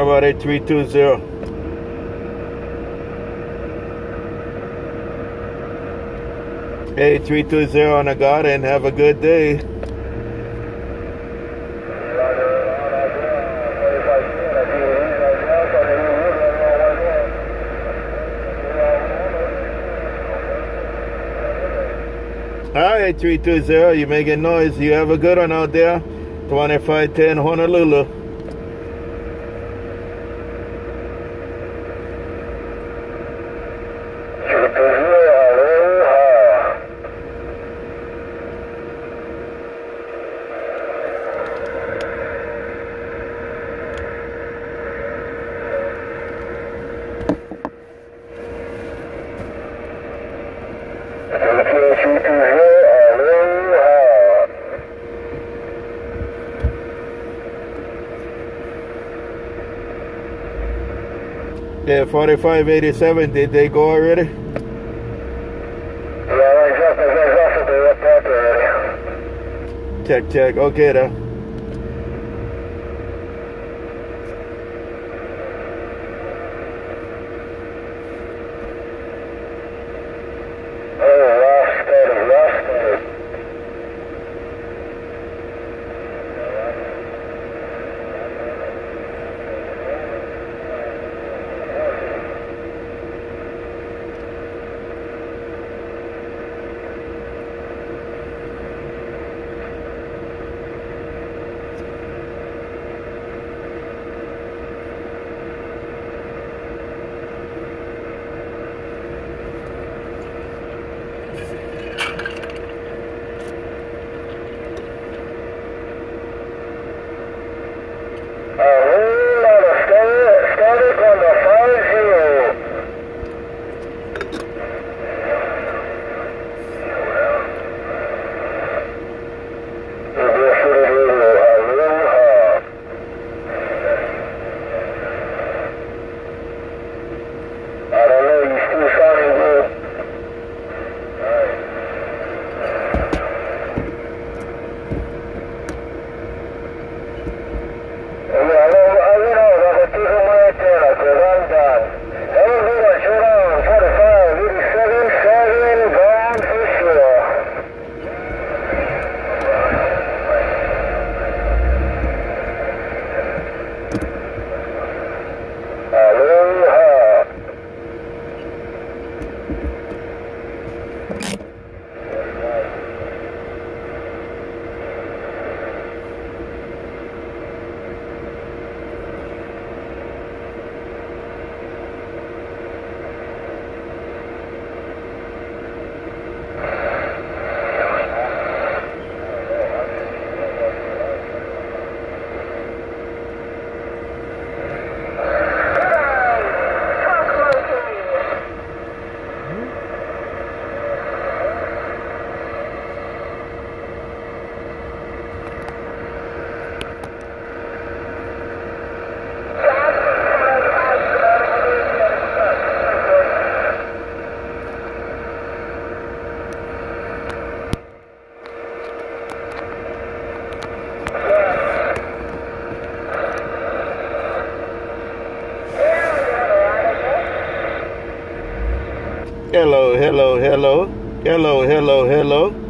How about 8320? Hey, 320 on the garden. Have a good day. Alright, 320. You making noise. You have a good one out there. 2510 Honolulu. Yeah, 4587, did they go already? Yeah, exactly, they went back already. Check, okay then. Hello.